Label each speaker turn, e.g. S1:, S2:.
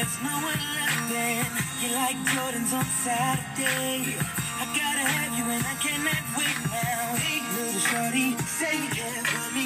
S1: There's no one left then. You like Jordans on Saturday. I gotta have you and I cannot wait now. Hey, little shorty, say you care for me.